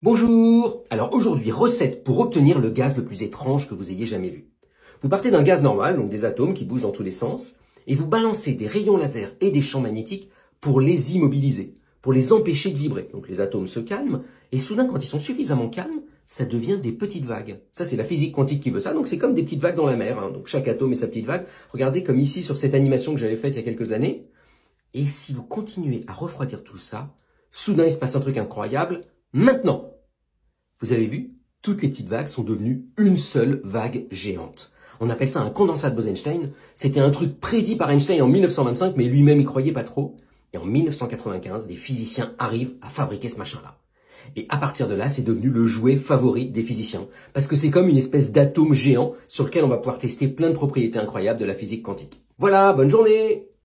Bonjour! Alors aujourd'hui, recette pour obtenir le gaz le plus étrange que vous ayez jamais vu. Vous partez d'un gaz normal, donc des atomes qui bougent dans tous les sens, et vous balancez des rayons laser et des champs magnétiques pour les immobiliser, pour les empêcher de vibrer. Donc les atomes se calment, et soudain quand ils sont suffisamment calmes, ça devient des petites vagues. Ça c'est la physique quantique qui veut ça, donc c'est comme des petites vagues dans la mer. Donc chaque atome est sa petite vague. Regardez comme ici sur cette animation que j'avais faite il y a quelques années. Et si vous continuez à refroidir tout ça, soudain il se passe un truc incroyable. Maintenant! Vous avez vu? Toutes les petites vagues sont devenues une seule vague géante. On appelle ça un condensat de Bose-Einstein. C'était un truc prédit par Einstein en 1925, mais lui-même y croyait pas trop. Et en 1995, des physiciens arrivent à fabriquer ce machin-là. Et à partir de là, c'est devenu le jouet favori des physiciens. Parce que c'est comme une espèce d'atome géant sur lequel on va pouvoir tester plein de propriétés incroyables de la physique quantique. Voilà, bonne journée!